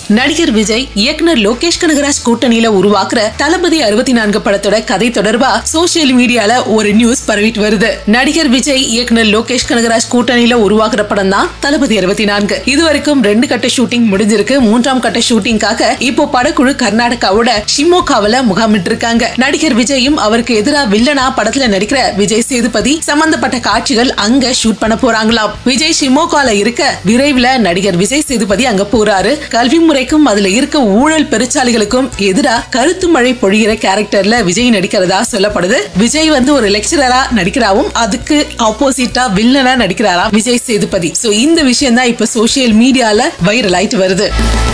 நடிகர் விஜய் இயக்குனர் லோகேஷ் கனகராஜ் கூட்டணியில உருவாக்குற தளபதி 64 படத்தோட கதை தொடர்பா சோசியல் மீடியால ஒரு நியூஸ் பரவிட்டு வருது. நடிகர் விஜய் இயக்குனர் லோகேஷ் கனகராஜ் கூட்டணியில உருவாக்குற படம் தான் தளபதி 64. இதுவரைக்கும் 2 கட்ட ஷூட்டிங் முடிஞ்சிருக்கு. 3ஆம் கட்ட ஷூட்டிங்காக இப்போ படக்குழு கர்நாடகாவோட ஷிமோகாவில முகாமிட்டு இருக்காங்க. நடிகர் விஜயும் அவருக்கு எதிராக வில்லனா படத்துல நடிக்கிற விஜய் சேதுபதி சம்பந்தப்பட்ட காட்சிகள் அங்க ஷூட் பண்ண போறாங்களாம். விஜய் ஷிமோகால இருக்க விரைவில் நடிகர் விஜய் சேதுபதி அங்க போறாரு. கல்வி முறைக்கும் அதுல இருக்க ஊழல் பெருச்சாலிகளுக்கும் எதிராக கருத்து மழை பொழிகிற கேரக்டர்ல விஜய் நடிக்கிறதா சொல்லப்படுது. விஜய் ஒரு லெக்சரரா நடிக்கிறாவும் அதுக்கு ஆப்போசிட்டா வில்லனா நடிக்கிறாரா விஜய் சேதுபதி. சோ இந்த விஷயம் தான் இப்ப சோசியல் மீடியால வைரல் ஆயிட்டு வருது.